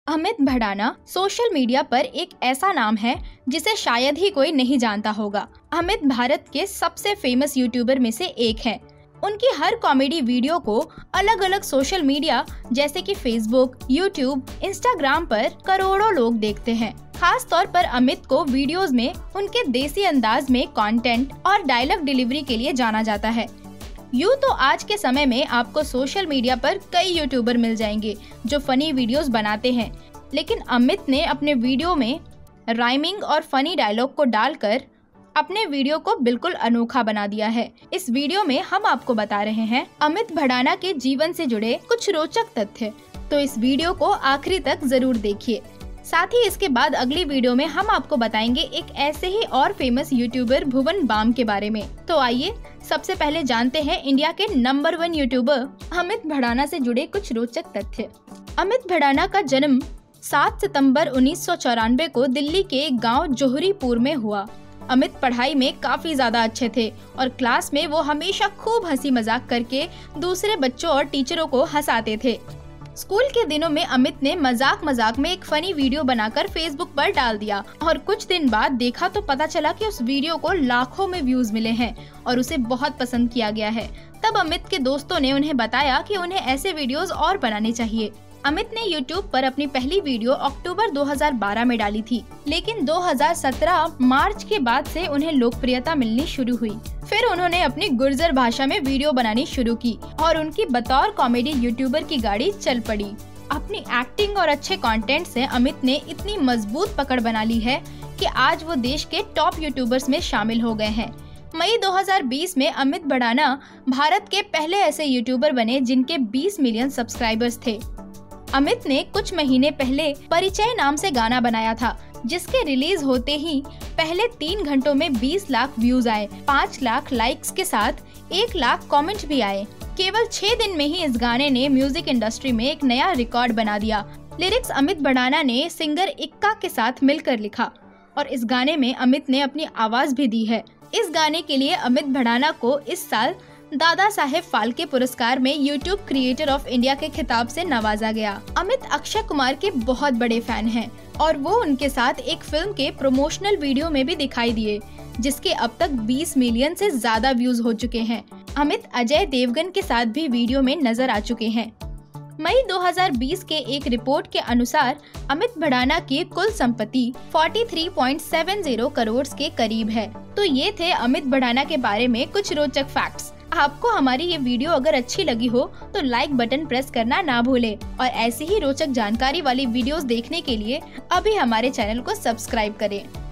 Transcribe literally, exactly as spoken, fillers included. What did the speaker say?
Amit Bhadana social media पर एक ऐसा नाम है जिसे शायद ही कोई नहीं जानता होगा। अमित भारत के सबसे फेमस यूट्यूबर में से एक है। उनकी हर कॉमेडी वीडियो को अलग अलग सोशल मीडिया जैसे कि फेसबुक, यूट्यूब, इंस्टाग्राम पर करोड़ों लोग देखते हैं। खास तौर पर अमित को वीडियोस में उनके देसी अंदाज में कंटेंट और डायलॉग डिलीवरी के लिए जाना जाता है। यूँ तो आज के समय में आपको सोशल मीडिया पर कई यूट्यूबर मिल जाएंगे जो फनी वीडियोस बनाते हैं, लेकिन अमित ने अपने वीडियो में राइमिंग और फनी डायलॉग को डालकर अपने वीडियो को बिल्कुल अनोखा बना दिया है। इस वीडियो में हम आपको बता रहे हैं अमित भड़ाना के जीवन से जुड़े कुछ रोचक तथ्य, तो इस वीडियो को आखिरी तक जरूर देखिए। साथ ही इसके बाद अगली वीडियो में हम आपको बताएंगे एक ऐसे ही और फेमस यूट्यूबर भुवन बाम के बारे में। तो आइए सबसे पहले जानते हैं इंडिया के number one YouTuber Amit Bhadana से जुड़े कुछ रोचक तथ्य। अमित भड़ाना का जन्म सात सितंबर उन्नीस सौ चौरानवे को दिल्ली के एक गाँव जोहरीपुर में हुआ। अमित पढ़ाई में काफी ज्यादा अच्छे थे और क्लास में वो हमेशा खूब हंसी मजाक करके दूसरे बच्चों और टीचरों को हंसाते थे। स्कूल के दिनों में अमित ने मजाक मजाक में एक फनी वीडियो बनाकर फेसबुक पर डाल दिया और कुछ दिन बाद देखा तो पता चला कि उस वीडियो को लाखों में व्यूज मिले हैं और उसे बहुत पसंद किया गया है। तब अमित के दोस्तों ने उन्हें बताया कि उन्हें ऐसे वीडियोस और बनाने चाहिए। अमित ने यूट्यूब पर अपनी पहली वीडियो अक्टूबर दो हज़ार बारह में डाली थी, लेकिन दो हज़ार सत्रह मार्च के बाद से उन्हें लोकप्रियता मिलनी शुरू हुई। फिर उन्होंने अपनी गुर्जर भाषा में वीडियो बनानी शुरू की और उनकी बतौर कॉमेडी यूट्यूबर की गाड़ी चल पड़ी। अपनी एक्टिंग और अच्छे कंटेंट से अमित ने इतनी मजबूत पकड़ बना ली है कि आज वो देश के टॉप यूट्यूबर्स में शामिल हो गए हैं। मई दो हज़ार बीस में अमित भड़ाना भारत के पहले ऐसे यूट्यूबर बने जिनके बीस मिलियन सब्सक्राइबर्स थे। अमित ने कुछ महीने पहले परिचय नाम से गाना बनाया था, जिसके रिलीज होते ही पहले तीन घंटों में बीस लाख व्यूज आए, पाँच लाख लाइक्स के साथ एक लाख कमेंट भी आए। केवल छह दिन में ही इस गाने ने म्यूजिक इंडस्ट्री में एक नया रिकॉर्ड बना दिया। लिरिक्स अमित भड़ाना ने सिंगर इक्का के साथ मिलकर लिखा और इस गाने में अमित ने अपनी आवाज भी दी है। इस गाने के लिए अमित भड़ाना को इस साल दादा साहेब फाल्के पुरस्कार में यूट्यूब क्रिएटर ऑफ इंडिया के खिताब से नवाजा गया। अमित अक्षय कुमार के बहुत बड़े फैन हैं और वो उनके साथ एक फिल्म के प्रमोशनल वीडियो में भी दिखाई दिए, जिसके अब तक बीस मिलियन से ज्यादा व्यूज हो चुके हैं। अमित अजय देवगन के साथ भी वीडियो में नजर आ चुके हैं। मई दो हज़ार बीस के एक रिपोर्ट के अनुसार अमित भड़ाना की कुल संपत्ति तैंतालीस पॉइंट सात शून्य करोड़ के करीब है। तो ये थे अमित भड़ाना के बारे में कुछ रोचक फैक्ट्स। आपको हमारी ये वीडियो अगर अच्छी लगी हो तो लाइक बटन प्रेस करना ना भूलें और ऐसी ही रोचक जानकारी वाली वीडियोस देखने के लिए अभी हमारे चैनल को सब्सक्राइब करें।